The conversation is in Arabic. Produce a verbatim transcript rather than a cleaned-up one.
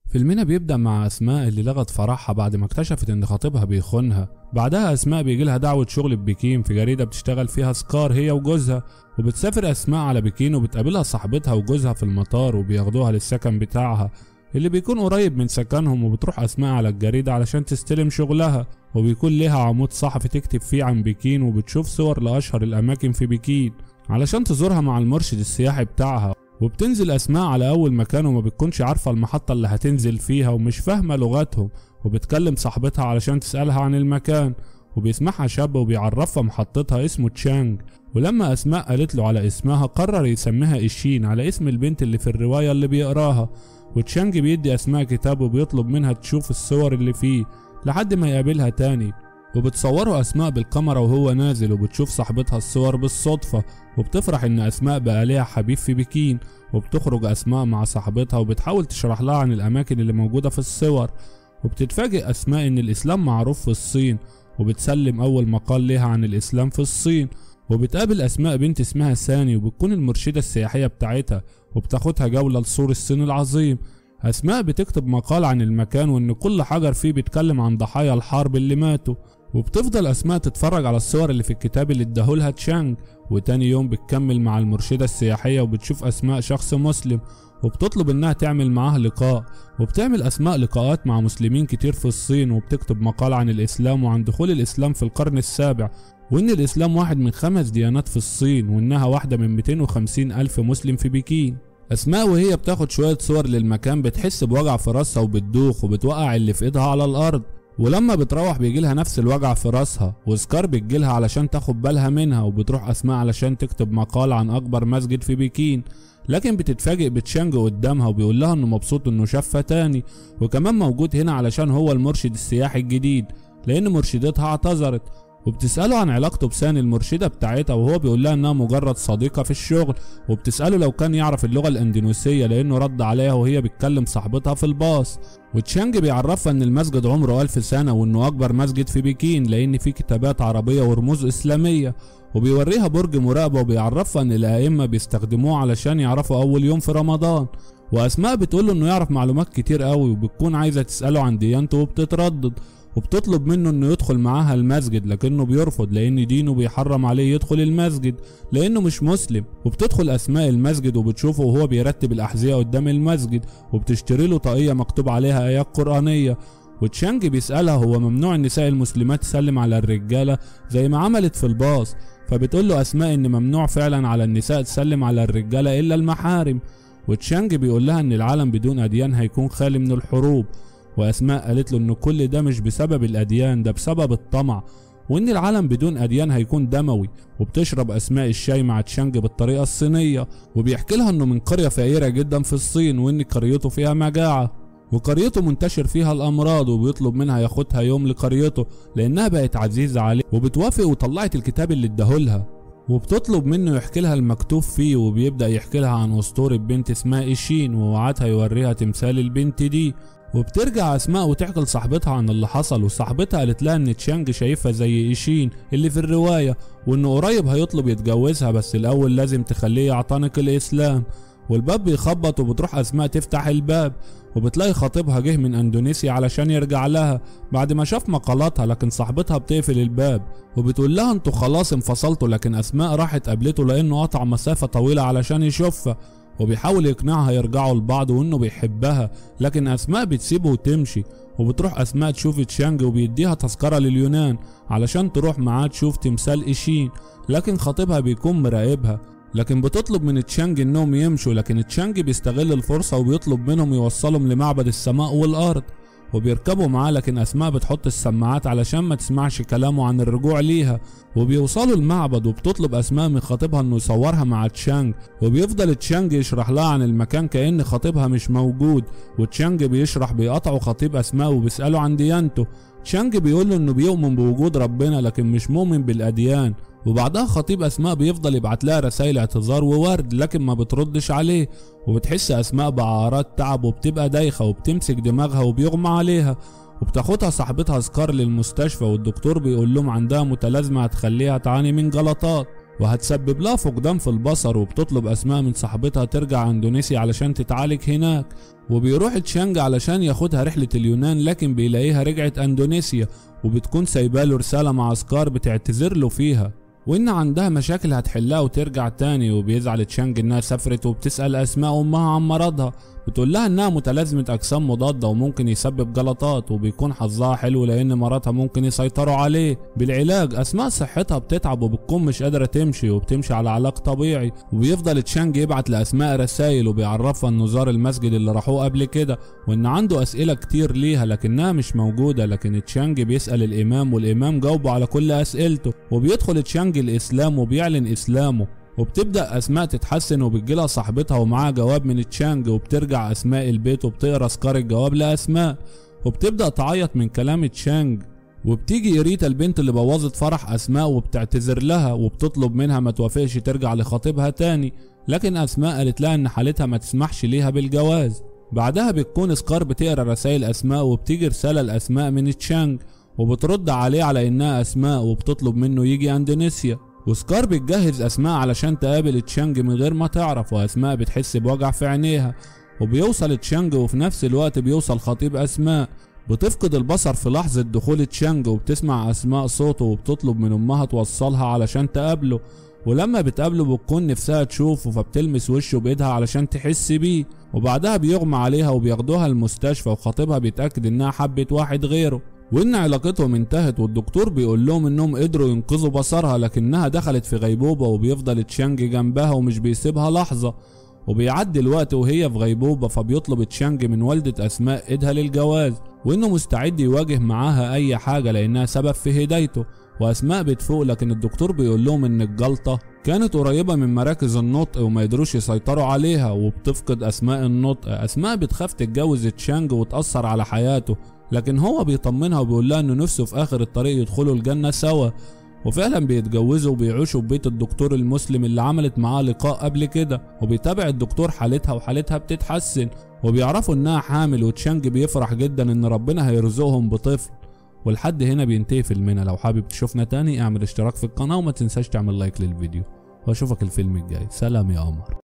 فيلمنا بيبدأ مع أسماء اللي لغت فرحها بعد ما اكتشفت إن خطيبها بيخونها. بعدها أسماء بيجيلها دعوة شغل ببكين في جريدة بتشتغل فيها سكار هي وجوزها، وبتسافر أسماء على بكين وبتقابلها صاحبتها وجوزها في المطار وبياخدوها للسكن بتاعها اللي بيكون قريب من سكنهم، وبتروح أسماء على الجريدة علشان تستلم شغلها، وبيكون ليها عمود صحفي تكتب فيه عن بكين، وبتشوف صور لأشهر الأماكن في بكين علشان تزورها مع المرشد السياحي بتاعها. وبتنزل أسماء على أول مكان وما بتكونش عارفة المحطة اللي هتنزل فيها ومش فاهمة لغتهم، وبتكلم صاحبتها علشان تسألها عن المكان، وبيسمعها شاب وبيعرفها محطتها اسمه تشانج. ولما أسماء قالت له على اسمها قرر يسميها إيشين على اسم البنت اللي في الرواية اللي بيقراها. وتشانج بيدي أسماء كتاب وبيطلب منها تشوف الصور اللي فيه لحد ما يقابلها تاني، وبتصوره أسماء بالكاميرا وهو نازل، وبتشوف صاحبتها الصور بالصدفة وبتفرح إن أسماء بقى ليها حبيب في بكين. وبتخرج أسماء مع صاحبتها وبتحاول تشرح لها عن الأماكن اللي موجودة في الصور، وبتتفاجئ أسماء إن الإسلام معروف في الصين، وبتسلم أول مقال ليها عن الإسلام في الصين. وبتقابل أسماء بنت اسمها ساني وبتكون المرشدة السياحية بتاعتها، وبتاخدها جولة لسور الصين العظيم. أسماء بتكتب مقال عن المكان وإن كل حجر فيه بيتكلم عن ضحايا الحرب اللي ماتوا، وبتفضل أسماء تتفرج على الصور اللي في الكتاب اللي اداهولها تشانج. وتاني يوم بتكمل مع المرشدة السياحية وبتشوف أسماء شخص مسلم وبتطلب إنها تعمل معاه لقاء، وبتعمل أسماء لقاءات مع مسلمين كتير في الصين، وبتكتب مقال عن الإسلام وعن دخول الإسلام في القرن السابع، وإن الإسلام واحد من خمس ديانات في الصين، وإنها واحدة من مئتين وخمسين ألف مسلم في بكين. أسماء وهي بتاخد شوية صور للمكان بتحس بوجع في راسها وبتدوخ وبتوقع اللي في ايدها على الأرض، ولما بتروح بيجيلها نفس الوجع في راسها، وسكار بتجيلها علشان تاخد بالها منها، وبتروح أسماء علشان تكتب مقال عن أكبر مسجد في بكين، لكن بتتفاجئ بتشانج قدامها وبيقول لها إنه مبسوط إنه شافها تاني، وكمان موجود هنا علشان هو المرشد السياحي الجديد لأن مرشدتها اعتذرت. وبتسأله عن علاقته بساني المرشدة بتاعتها، وهو بيقول لها انها مجرد صديقة في الشغل، وبتسأله لو كان يعرف اللغة الاندونيسية لانه رد عليها وهي بتكلم صاحبتها في الباص. وتشانج بيعرفها ان المسجد عمره ألف سنة وانه اكبر مسجد في بكين لان فيه كتابات عربية ورموز اسلامية، وبيوريها برج مراقبة وبيعرفها ان الائمة بيستخدموه علشان يعرفوا اول يوم في رمضان. واسماء بتقوله انه يعرف معلومات كتير قوي وبتكون عايزة تسأله عن ديانته وبتتردد، وبتطلب منه انه يدخل معاها المسجد لكنه بيرفض لان دينه بيحرم عليه يدخل المسجد لانه مش مسلم. وبتدخل اسماء المسجد وبتشوفه وهو بيرتب الاحذية قدام المسجد، وبتشتري له طاقية مكتوب عليها ايات قرآنية. وتشانج بيسألها هو ممنوع النساء المسلمات تسلم على الرجالة زي ما عملت في الباص، فبتقول له اسماء ان ممنوع فعلا على النساء تسلم على الرجالة الا المحارم. وتشانج بيقول لها ان العالم بدون اديان هيكون خالي من الحروب، وأسماء قالت له إن كل ده مش بسبب الأديان، ده بسبب الطمع، وإن العالم بدون أديان هيكون دموي. وبتشرب أسماء الشاي مع تشانج بالطريقة الصينية، وبيحكي لها إنه من قرية فقيرة جدا في الصين وإن قريته فيها مجاعة وقريته منتشر فيها الأمراض، وبيطلب منها ياخدها يوم لقريته لأنها بقت عزيزة عليه، وبتوافق وطلعت الكتاب اللي اداهولها، وبتطلب منه يحكي لها المكتوب فيه. وبيبدأ يحكي لها عن أسطورة بنت اسمها إيشين ووعدها يوريها تمثال البنت دي. وبترجع أسماء وتحكي لصاحبتها عن اللي حصل، وصاحبتها قالت لها ان تشانج شايفها زي إيشين اللي في الرواية، وانه قريب هيطلب يتجوزها بس الاول لازم تخليه يعتنق الاسلام. والباب بيخبط وبتروح أسماء تفتح الباب وبتلاقي خطيبها جه من اندونيسيا علشان يرجع لها بعد ما شاف مقالاتها، لكن صاحبتها بتقفل الباب وبتقول لها انتوا خلاص انفصلتوا، لكن أسماء راحت قابلته لانه قطع مسافة طويلة علشان يشوفها، وبيحاول يقنعها يرجعوا لبعض وانه بيحبها، لكن أسماء بتسيبه وتمشي. وبتروح أسماء تشوف تشانج وبيديها تذكرة لليونان علشان تروح معاه تشوف تمثال إيشين، لكن خطيبها بيكون مراقبها، لكن بتطلب من تشانج انهم يمشوا، لكن تشانج بيستغل الفرصة وبيطلب منهم يوصلهم لمعبد السماء والأرض، وبيركبوا معاه، لكن أسماء بتحط السماعات علشان ما تسمعش كلامه عن الرجوع ليها. وبيوصلوا المعبد وبتطلب أسماء من خطيبها انه يصورها مع تشانج، وبيفضل تشانج يشرح لها عن المكان كأن خطيبها مش موجود، وتشانج بيشرح بيقطعوا خطيب أسماء وبيسأله عن ديانته. تشانج بيقول له انه بيؤمن بوجود ربنا لكن مش مؤمن بالأديان. وبعدها خطيب أسماء بيفضل يبعت لها رسائل اعتذار وورد لكن ما بتردش عليه، وبتحس أسماء بأعراض تعب وبتبقى دايخة وبتمسك دماغها وبيغمى عليها، وبتاخدها صاحبتها سكار للمستشفى، والدكتور بيقول لهم عندها متلازمة هتخليها تعاني من جلطات. وهتسبب لها فقدان في البصر، وبتطلب أسماء من صاحبتها ترجع اندونيسيا علشان تتعالج هناك. وبيروح تشانج علشان ياخدها رحلة اليونان، لكن بيلاقيها رجعت اندونيسيا، وبتكون سايباله رسالة مع سكار بتعتذر له فيها وإن عندها مشاكل هتحلها وترجع تاني. وبيزعل تشانج إنها سافرت، وبتسأل أسماء أمها عن مرضها، بتقول لها إنها متلازمة أجسام مضادة وممكن يسبب جلطات، وبيكون حظها حلو لأن مراتها ممكن يسيطروا عليه بالعلاج. أسماء صحتها بتتعب وبتكون مش قادرة تمشي، وبتمشي على علاج طبيعي. وبيفضل تشانج يبعت لأسماء رسائل وبيعرفها إنه زار المسجد اللي راحوه قبل كده، وإن عنده أسئلة كتير ليها لكنها مش موجودة. لكن تشانج بيسأل الإمام، والإمام جاوبه على كل أسئلته، وبيدخل تشانج الإسلام وبيعلن إسلامه. وبتبدأ أسماء تتحسن، وبتجيلها صاحبتها ومعاها جواب من تشانج، وبترجع أسماء البيت وبتقرا سكار الجواب لأسماء، وبتبدأ تعيط من كلام تشانج. وبتيجي إريتا البنت اللي بوظت فرح أسماء وبتعتذر لها، وبتطلب منها ما توافقش ترجع لخطيبها تاني، لكن أسماء قالت لها إن حالتها ما تسمحش ليها بالجواز. بعدها بتكون سكار بتقرا رسائل أسماء، وبتيجي رسالة لأسماء من تشانج، وبترد عليه على إنها أسماء، وبتطلب منه يجي أندونيسيا. وسكار بتجهز أسماء علشان تقابل تشانج من غير ما تعرف، وأسماء بتحس بوجع في عينيها. وبيوصل تشانج، وفي نفس الوقت بيوصل خطيب أسماء. بتفقد البصر في لحظة دخول تشانج، وبتسمع أسماء صوته، وبتطلب من أمها توصلها علشان تقابله. ولما بتقابله بتكون نفسها تشوفه، فبتلمس وشه بإيدها علشان تحس بيه. وبعدها بيغمى عليها وبياخدوها المستشفى، وخطيبها بيتأكد إنها حبت واحد غيره وإن علاقتهم انتهت. والدكتور بيقول لهم إنهم قدروا ينقذوا بصرها، لكنها دخلت في غيبوبة. وبيفضل تشانج جنبها ومش بيسيبها لحظة، وبيعدي الوقت وهي في غيبوبة. فبيطلب تشانج من والدة أسماء إيدها للجواز، وإنه مستعد يواجه معاها أي حاجة لأنها سبب في هدايته. وأسماء بتفوق، لكن الدكتور بيقول لهم إن الجلطة كانت قريبة من مراكز النطق وما يقدروش يسيطروا عليها. وبتفقد أسماء النطق. أسماء بتخاف تتجوز تشانج وتأثر على حياته، لكن هو بيطمنها وبيقول لها إنه نفسه في آخر الطريق يدخلوا الجنة سوا. وفعلا بيتجوزوا وبيعيشوا في بيت الدكتور المسلم اللي عملت معاه لقاء قبل كده. وبيتابع الدكتور حالتها، وحالتها بتتحسن، وبيعرفوا إنها حامل. وتشانج بيفرح جدا إن ربنا هيرزقهم بطفل. ولحد هنا بينتهي فيلمنا. لو حابب تشوفنا تاني اعمل اشتراك في القناة، وما تنساش تعمل لايك للفيديو، واشوفك الفيلم الجاي. سلام يا قمر.